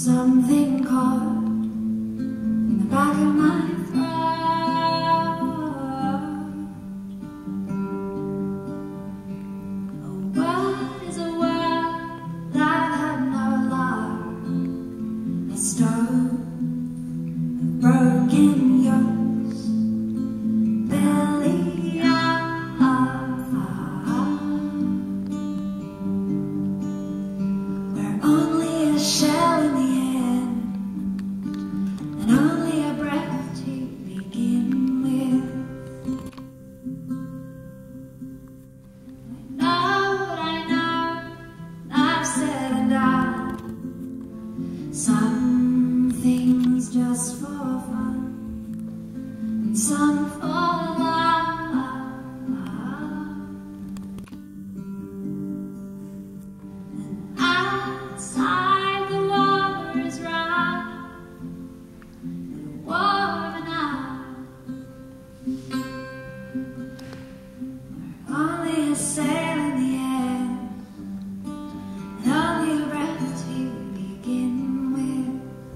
Something caught in the back of my throat. A word is a word that had no love. A stone of broken yokes, belly up, where only a shell in the end, and only a breath to begin with. I know what I know, and I've said and done some things just for fun, and some for love. And outside the water is rough and warm enough, where only a sail in the air, and only a breath to begin with.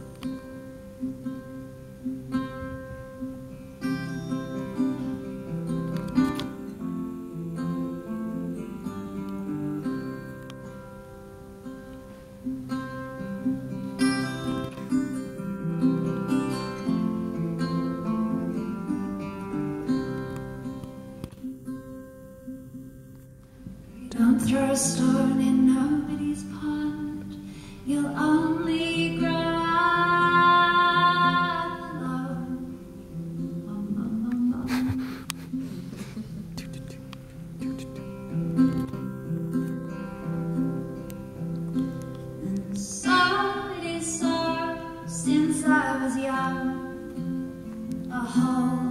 Don't throw a stone in nobody's pond. You'll only grow up alone. And so it is so since I was young, a whole